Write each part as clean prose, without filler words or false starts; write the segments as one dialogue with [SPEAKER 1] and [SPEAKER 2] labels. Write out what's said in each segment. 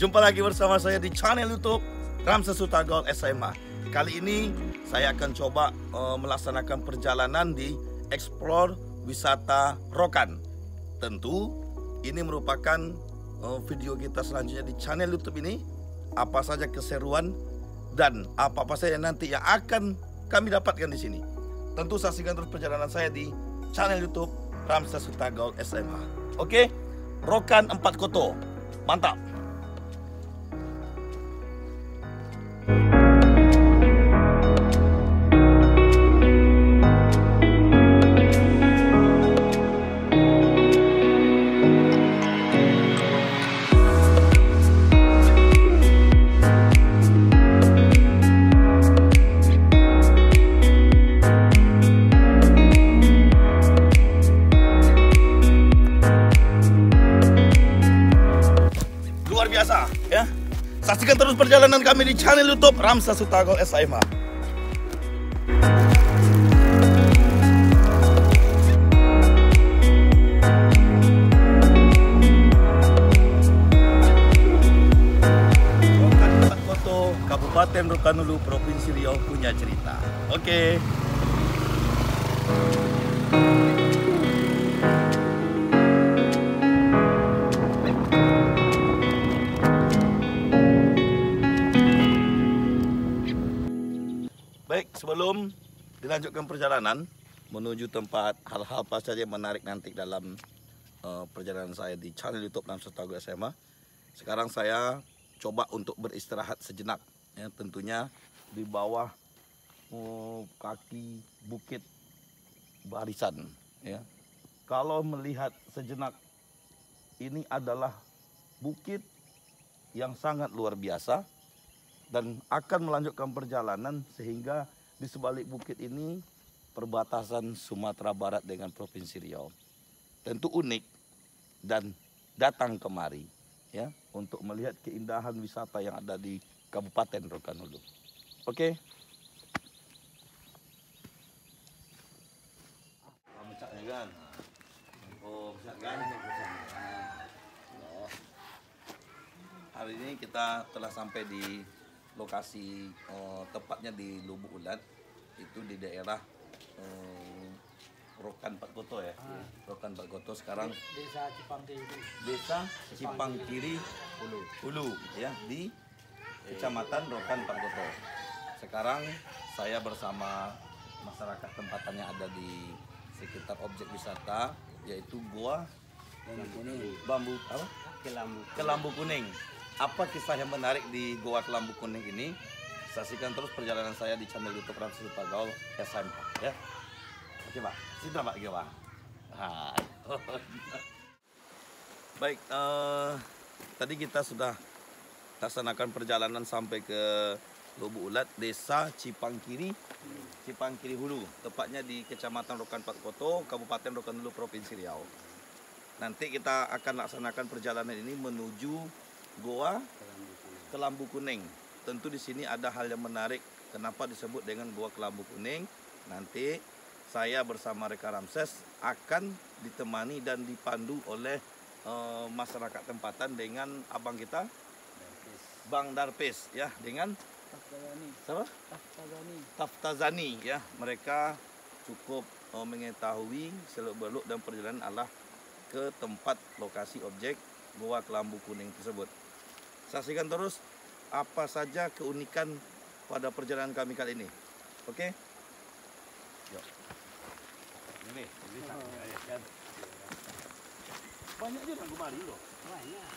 [SPEAKER 1] Jumpa lagi bersama saya di channel YouTube Ramses Hutagol SMA. Kali ini saya akan coba melaksanakan perjalanan di Explore Wisata Rokan. Tentu ini merupakan video kita selanjutnya di channel YouTube ini. Apa saja keseruan dan apa-apa saja nanti yang akan kami dapatkan di sini. Tentu saksikan terus perjalanan saya di channel YouTube Ramses Hutagol SMA. Oke, Rokan 4 Koto. Mantap. Biasa ya. Saksikan terus perjalanan kami di channel YouTube Ramses Hutagol SMA. Rokan 4 Koto, Kabupaten Rokan Hulu, Provinsi Riau punya cerita. Oke. Baik, sebelum dilanjutkan perjalanan menuju tempat hal-hal apa saja yang menarik nanti dalam perjalanan saya di channel YouTube Ramses Hutagol SMA. Sekarang saya coba untuk beristirahat sejenak, ya, tentunya di bawah kaki bukit barisan. Ya. Kalau melihat sejenak, ini adalah bukit yang sangat luar biasa. Dan akan melanjutkan perjalanan sehingga di sebalik bukit ini perbatasan Sumatera Barat dengan Provinsi Riau. Tentu unik dan datang kemari ya untuk melihat keindahan wisata yang ada di Kabupaten Rokan Hulu. Oke. Hari ini kita telah sampai di lokasi tepatnya di Lubuk Ulat, itu di daerah Rokan 4 Koto ya. Rokan 4 Koto sekarang Desa Cipangkiri Hulu ya, di Kecamatan Rokan 4 Koto. Sekarang saya bersama masyarakat tempatan yang ada di sekitar objek wisata, yaitu Gua Bambu apa? Kelambu Kuning. Apa kisah yang menarik di Goa Kelambu Kuning ini? Saksikan terus perjalanan saya di channel YouTube Ramses Hutagol SMA ya. Oke Pak, sini Pak Gua. Hai. Baik, tadi kita sudah laksanakan perjalanan sampai ke Lubuk Ulat, Desa Cipangkiri Hulu, tepatnya di Kecamatan Rokan 4 Koto, Kabupaten Rokan Hulu, Provinsi Riau. Nanti kita akan laksanakan perjalanan ini menuju Goa Kelambu Kuning. Tentu di sini ada hal yang menarik. Kenapa disebut dengan Goa Kelambu Kuning? Nanti saya bersama rekan Ramses akan ditemani dan dipandu oleh masyarakat tempatan dengan abang kita, Bang Darpes, ya, dengan Taftazani, ya. Mereka cukup mengetahui seluk-beluk dan perjalanan arah ke tempat lokasi objek Goa Kelambu Kuning tersebut. Saksikan terus apa saja keunikan pada perjalanan kami kali ini. Oke? Yuk. Ini bisa. Banyak juga yang kembali loh. Banyak.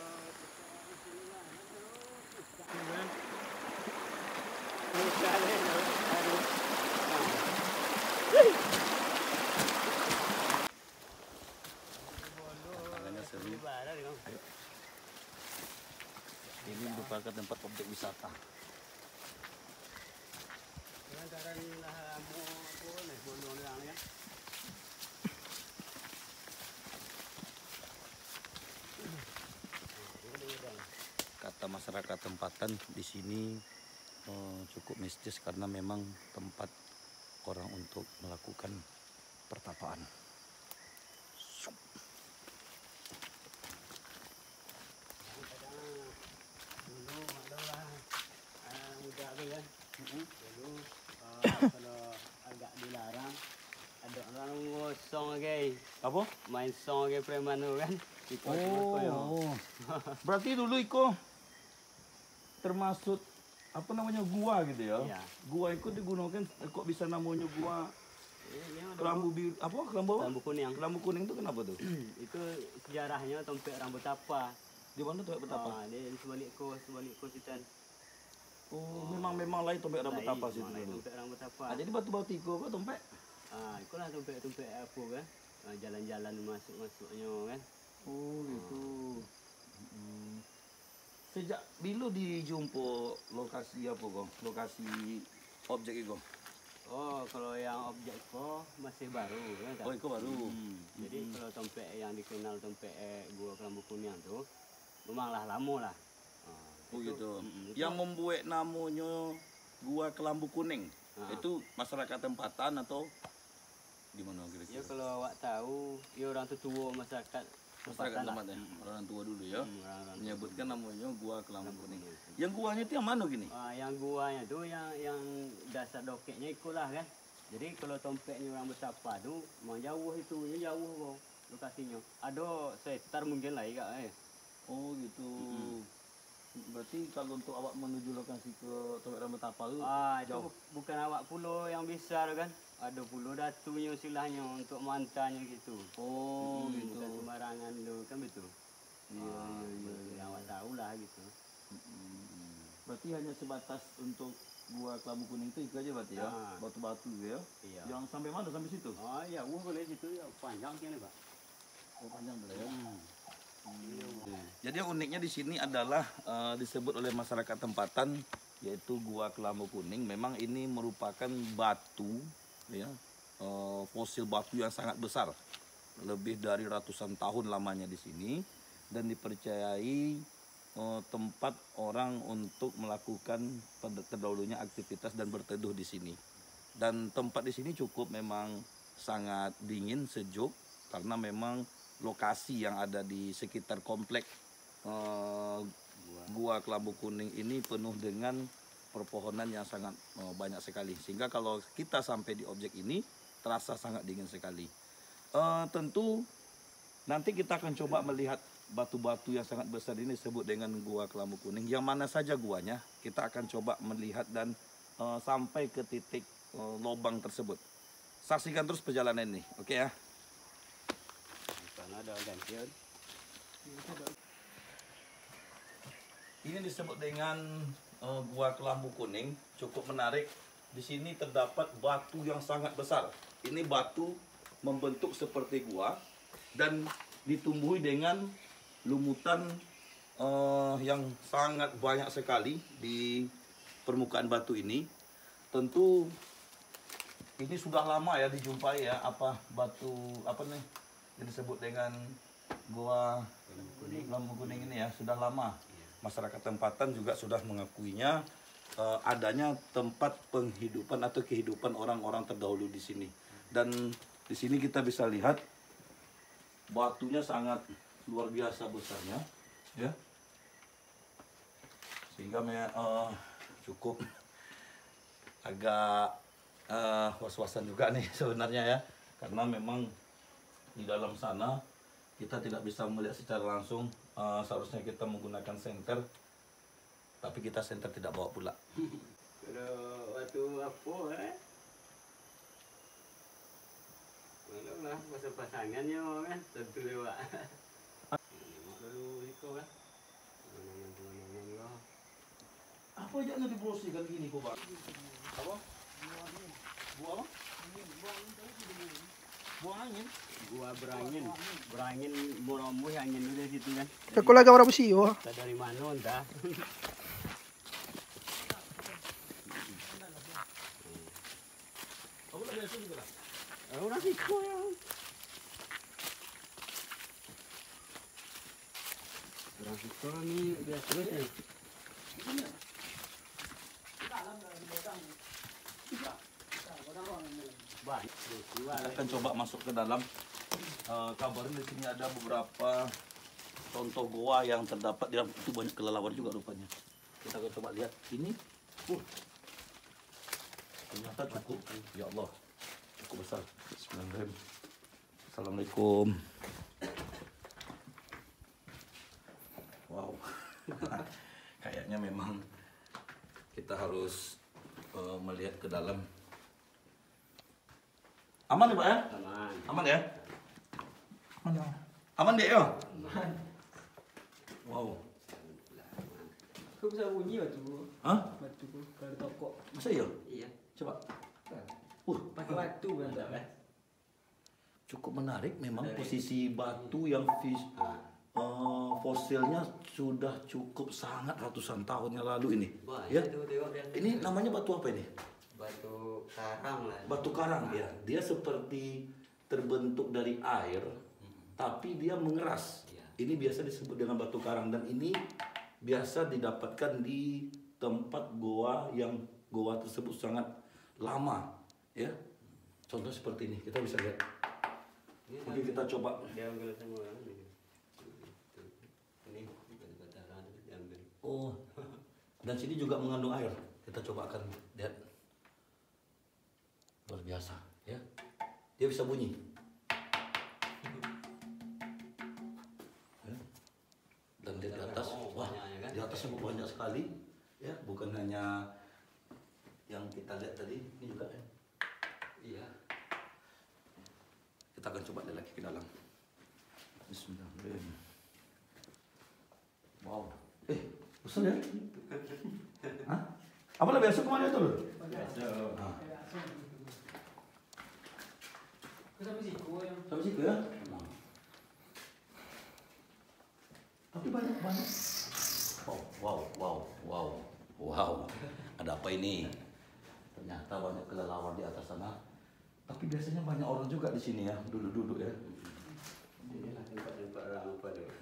[SPEAKER 1] Ini merupakan tempat objek wisata. Kata masyarakat tempatan di sini cukup mistis karena memang tempat orang untuk melakukan pertapaan.
[SPEAKER 2] song guys.
[SPEAKER 1] Apa?
[SPEAKER 2] Main song guys preman tu kan. Ikut-ikut
[SPEAKER 1] Oh. Berarti dulu Iko termasuk apa namanya gua gitu ya?
[SPEAKER 2] Iya.
[SPEAKER 1] Gua itu digunakan kok bisa namanya gua
[SPEAKER 2] Ini ada
[SPEAKER 1] kelambu biru apa kelambu apa?
[SPEAKER 2] lampu kuning.
[SPEAKER 1] Kelambu kuning itu kenapa tuh?
[SPEAKER 2] Itu sejarahnya tompek rambut apa?
[SPEAKER 1] Di mana tuh betapa?
[SPEAKER 2] Dia sebalik kos sitan.
[SPEAKER 1] Oh, memang lain tompek rambut apa sih itu dulu?
[SPEAKER 2] Tompek rambut apa?
[SPEAKER 1] Jadi batu-batu Iko apa tompek?
[SPEAKER 2] Itulah tompek apa kan? Jalan-jalan masuknya kan.
[SPEAKER 1] Oh gitu. Sejak bila dijumpa lokasi apa kok? Lokasi objek itu?
[SPEAKER 2] Oh, kalau yang objek kok masih baru kan?
[SPEAKER 1] Oh, itu baru.
[SPEAKER 2] Jadi kalau tompek yang dikenal tompek gua kelambu kuning tuh, memanglah lama lah.
[SPEAKER 1] Oh gitu.
[SPEAKER 2] itu-
[SPEAKER 1] Yang membuat namanya Gua Kelambu Kuning itu masyarakat tempatan atau gimana
[SPEAKER 2] Ya
[SPEAKER 1] kira-kira?
[SPEAKER 2] kalau awak tahu, ya orang tua masyarakat
[SPEAKER 1] Masyarakat
[SPEAKER 2] lah.
[SPEAKER 1] tempatnya, orang tua dulu ya,
[SPEAKER 2] Orang-orang
[SPEAKER 1] menyebutkan namanya Gua Kelambu Kuning. Yang guanya itu yang mana gini?
[SPEAKER 2] yang guanya tuh yang dasar dokeknya ikulah kan. Jadi kalau tompeknya orang betapa tuh mau jauh itu, jauh kok lokasinya. Ada sekitar mungkin lah ya.
[SPEAKER 1] Oh gitu. Berarti kalau untuk awak menuju lokasi ke Tompek Rambut Apa itu
[SPEAKER 2] Itu bukan awak pulau yang besar kan. Ada pulau datunya silahnya untuk mantanya gitu.
[SPEAKER 1] Oh gitu.
[SPEAKER 2] Bukan sembarangan itu kan betul.
[SPEAKER 1] Iya.
[SPEAKER 2] Yang awak tahu lah gitu.
[SPEAKER 1] Berarti hanya sebatas untuk Gua Kelambu Kuning itu aja berarti ya? Batu-batu ya?
[SPEAKER 2] Iya.
[SPEAKER 1] Yang sampai mana sampai situ?
[SPEAKER 2] Ya, boleh situ ya panjang kan Pak.
[SPEAKER 1] Oh panjang ya? Jadi yang uniknya di sini adalah disebut oleh masyarakat tempatan yaitu Gua Kelambu Kuning. Memang ini merupakan batu ya, fosil batu yang sangat besar. Lebih dari ratusan tahun lamanya di sini dan dipercayai tempat orang untuk melakukan terdahulunya aktivitas dan berteduh di sini. Dan tempat di sini cukup memang sangat dingin, sejuk karena memang lokasi yang ada di sekitar komplek Gua Kelambu Kuning ini penuh dengan perpohonan yang sangat banyak sekali. Sehingga kalau kita sampai di objek ini terasa sangat dingin sekali. Tentu nanti kita akan coba melihat batu-batu yang sangat besar ini disebut dengan Gua Kelambu Kuning. Yang mana saja guanya kita akan coba melihat dan sampai ke titik lubang tersebut. Saksikan terus perjalanan ini, oke ya?
[SPEAKER 2] Sana ada gantian.
[SPEAKER 1] Ini disebut dengan Gua Kelambu Kuning, cukup menarik. Di sini terdapat batu yang sangat besar. Ini batu membentuk seperti gua dan ditumbuhi dengan lumutan yang sangat banyak sekali di permukaan batu ini. Tentu ini sudah lama ya dijumpai ya batu apa nih yang disebut dengan Gua Kelambu Kuning ini ya sudah lama. Masyarakat tempatan juga sudah mengakuinya adanya tempat penghidupan atau kehidupan orang-orang terdahulu di sini. Dan di sini kita bisa lihat batunya sangat luar biasa besarnya, ya. Sehingga cukup agak was-wasan juga nih sebenarnya ya, karena memang di dalam sana kita tidak bisa melihat secara langsung. Seharusnya kita menggunakan senter, tapi kita senter tidak bawa pula.
[SPEAKER 2] Kalau waktu apa Kalau lah masa pasangannya kan tentu lewat. Lalu itu kan.
[SPEAKER 1] Apa aja nanti dibersihkan gini kok, Bang? Apa? Buah apa? Buang angin.
[SPEAKER 2] Gua berangin murah-murah angin udah situ kan.
[SPEAKER 3] Aku lagi orang besi, wah.
[SPEAKER 2] Entah dari mana entah.
[SPEAKER 1] Aku lagi ada juga lah.
[SPEAKER 2] Orang situ ya. Orang situ ni biasa terus ni. Banyak.
[SPEAKER 1] Kita akan coba masuk ke dalam. Kabarnya di sini ada beberapa contoh goa yang terdapat di dalam itu, banyak kelelawar juga rupanya. Kita akan coba lihat ini. Ternyata cukup. Ya Allah, cukup besar. Bismillahirrahmanirrahim. Assalamualaikum. Wow. Kayaknya memang kita harus melihat ke dalam. Aman ya Pak ya?
[SPEAKER 2] Aman.
[SPEAKER 1] Aman ya? Aman ya? Aman dia ya?
[SPEAKER 3] Aman.
[SPEAKER 1] Wow.
[SPEAKER 3] Kau bisa bunyi batu bu?
[SPEAKER 1] Hah?
[SPEAKER 3] Batu bu kalau toko.
[SPEAKER 1] Masa iya?
[SPEAKER 3] Iya.
[SPEAKER 1] Coba.
[SPEAKER 3] Pakai batu kan?
[SPEAKER 1] Cukup menarik memang posisi batu yang fosilnya sudah cukup sangat ratusan tahun yang lalu ini. Ya. Ini namanya batu apa ini?
[SPEAKER 2] Batu karang lah.
[SPEAKER 1] Batu karang ya. Dia seperti terbentuk dari air, tapi dia mengeras. Ini biasa disebut dengan batu karang dan ini biasa didapatkan di tempat goa yang goa tersebut sangat lama, ya. Contoh seperti ini, kita bisa lihat. Mungkin kita coba.
[SPEAKER 2] Diambil semua. Ini batu karang diambil.
[SPEAKER 1] Oh, dan sini juga mengandung air. Kita coba akan lihat. Luar biasa, ya. Dia bisa bunyi. Dan di atas, wah, di atasnya banyak sekali, ya. Bukan hanya yang kita lihat tadi, ini juga, ya.
[SPEAKER 2] Iya.
[SPEAKER 1] Kita akan coba lihat lagi ke dalam. Bismillahirrahmanirrahim. Wow, besar ya? Hah? Apa lah biasa kemana itu loh? Ah.
[SPEAKER 3] Sampai siku yang
[SPEAKER 1] Sampai situ ya? Nah. Tapi banyak. Wow. Ada apa ini? Ternyata banyak kelelawar di atas sana. Tapi biasanya banyak orang juga di sini ya, duduk-duduk ya.
[SPEAKER 2] Inilah tempat-tempat orang apa tu.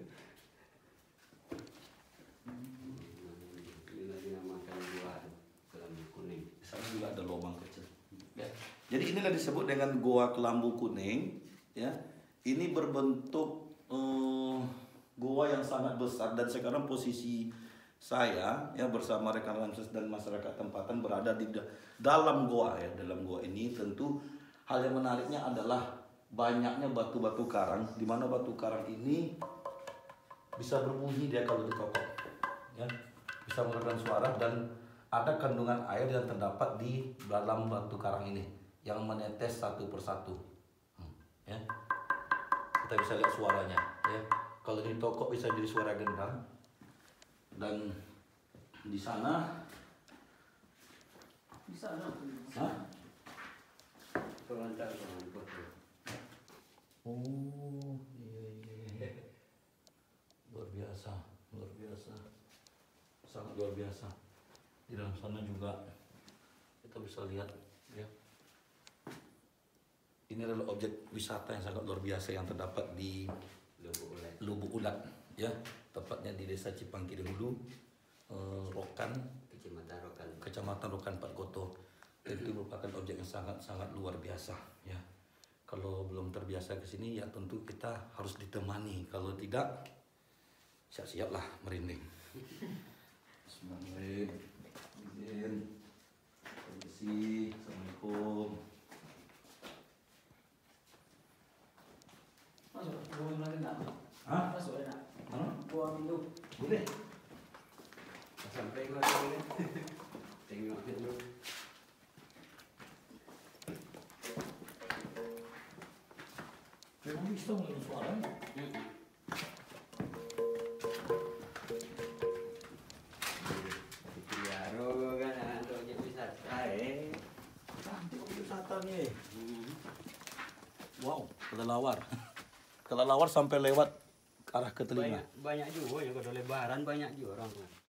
[SPEAKER 2] Ini lagi namakan gua Kelambu Kuning.
[SPEAKER 1] Di sana juga ada lubang kecil. Ya. Jadi inilah disebut dengan Goa Kelambu Kuning. Ya, ini berbentuk goa yang sangat besar dan sekarang posisi saya ya bersama rekan Ramses dan masyarakat tempatan berada di dalam goa ya. Dalam goa ini tentu hal yang menariknya adalah banyaknya batu-batu karang, di mana batu karang ini bisa berbunyi dia kalau dikokok, ya, bisa mengeluarkan suara dan ada kandungan air yang terdapat di dalam batu karang ini yang menetes satu persatu, ya. Kita bisa lihat suaranya, ya. Kalau ditokok bisa jadi suara gendang dan di sana,
[SPEAKER 3] bisa lah.
[SPEAKER 1] hah?
[SPEAKER 2] Pelantar tu.
[SPEAKER 1] Oh, iya. Luar biasa, sangat luar biasa. Di dalam sana juga kita bisa lihat, ya. Ini adalah objek wisata yang sangat luar biasa yang terdapat di Lubuk Ulat, ya, tepatnya di Desa Cipangkiri Hulu, Rokan, Kecamatan Rokan Patgoto. Itu merupakan objek yang sangat luar biasa, ya. Kalau belum terbiasa ke sini ya tentu kita harus ditemani. Kalau tidak, siap-siaplah merinding. Bismillahirrahmanirrahim. Permisi. Assalamualaikum.
[SPEAKER 3] Masuk. Buang lagi nak.
[SPEAKER 1] Hah?
[SPEAKER 3] Masuk nak.
[SPEAKER 1] Mana?
[SPEAKER 3] Buang minum.
[SPEAKER 1] Boleh.
[SPEAKER 2] Sampai kau tu. Tengok dulu.
[SPEAKER 1] Memang bisa mengenai suara.
[SPEAKER 2] Piaro kan untuk objek wisata.
[SPEAKER 1] Cantik objek wisata nih. Wow, kelelawar. Kelelawar sampai lewat ke arah ke telinga.
[SPEAKER 2] Banyak juga yang kalau lebaran banyak juga orang.